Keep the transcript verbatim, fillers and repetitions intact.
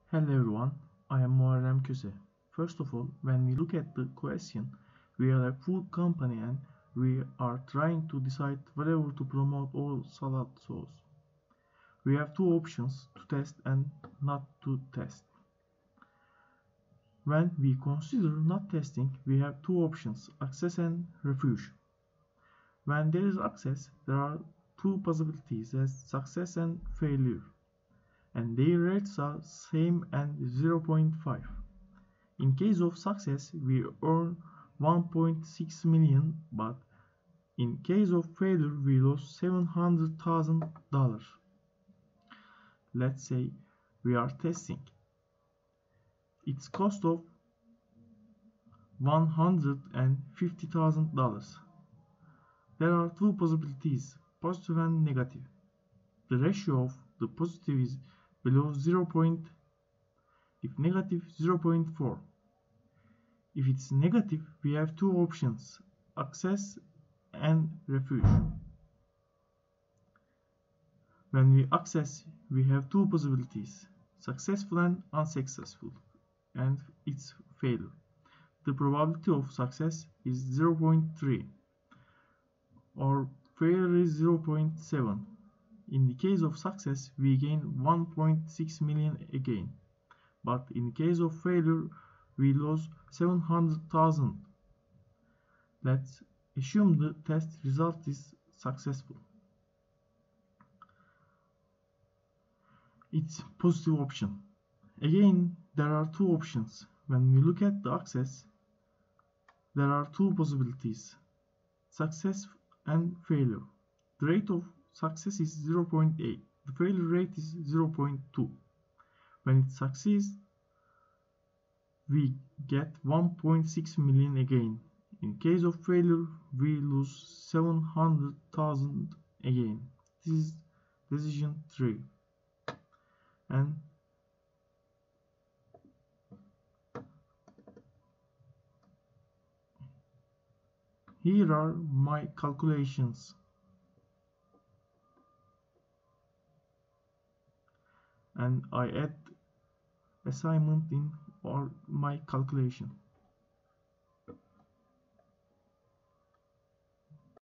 Hello everyone, I am Muharrem Köse. First of all, when we look at the question, we are a food company and we are trying to decide whether to promote our salad sauce. We have two options, to test and not to test. When we consider not testing, we have two options, access and refuge. When there is access, there are two possibilities as success and failure, and their rates are same and zero point five. In case of success, we earn one point six million, but in case of failure, we lose seven hundred thousand dollars. Let's say we are testing. Its cost of one hundred fifty thousand dollars. There are two possibilities, positive and negative. The ratio of the positive is below zero point zero, if negative zero point four. If it's negative, we have two options, access and refuge. When we access, we have two possibilities, successful and unsuccessful, and its failure. The probability of success is zero point three or failure is zero point seven. In the case of success, we gain one point six million again, but in case of failure, we lose seven hundred thousand. Let's assume the test result is successful. It's positive option. Again, there are two options. When we look at the access, there are two possibilities, success and failure. The rate of success is zero point eight. The failure rate is zero point two. When it succeeds, we get one point six million again. In case of failure, we lose seven hundred thousand again. This is decision three. And here are my calculations. And I add assignment in or my calculation.